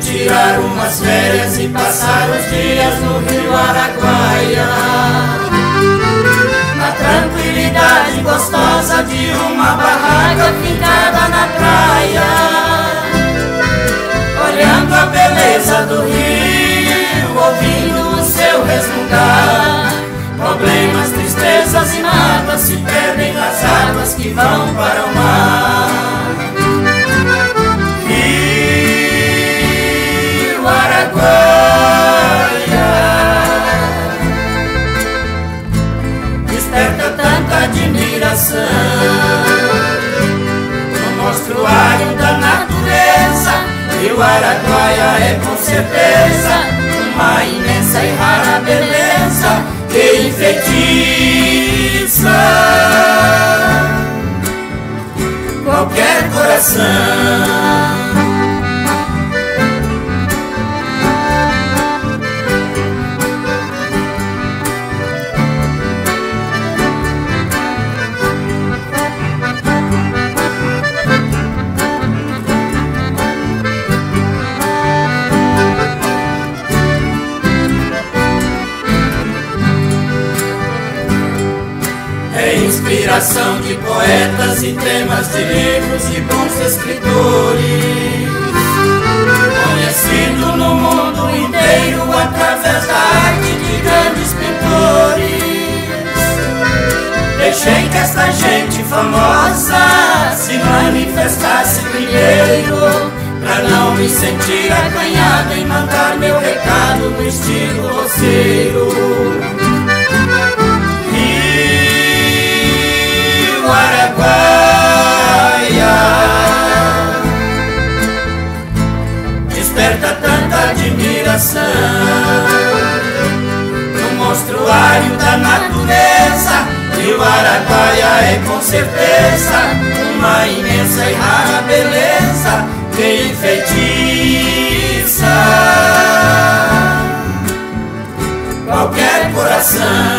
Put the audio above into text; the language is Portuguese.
tirar umas férias e passar os dias no Rio Araguaia, na tranquilidade gostosa de uma barraca fincada na praia, olhando a beleza do rio, ouvindo o seu resmungar. Problemas, tristezas e mágoas se perdem nas águas que vão para o mar. Rio Araguaia desperta tanta admiração no mostruário da natureza. Rio Araguaia é com certeza uma imensa e rara beleza que enfeitiça qualquer coração. É inspiração de poetas e temas de livros de bons escritores, conhecido no mundo inteiro através da arte de grandes pintores. Deixei que esta gente famosa se manifestasse primeiro, pra não me sentir acanhado em mandar meu recado no estilo roceiro. Araguaia desperta tanta admiração no mostruário da natureza. Rio Araguaia é com certeza uma imensa e rara beleza que enfeitiça qualquer coração.